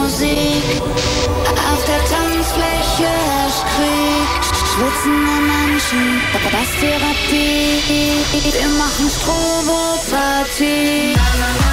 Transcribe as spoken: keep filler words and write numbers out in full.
Musik. Auf der Tanzfläche herrscht Krieg. Schwitzende Menschen, das Therapie. Wir machen Strobo-Party.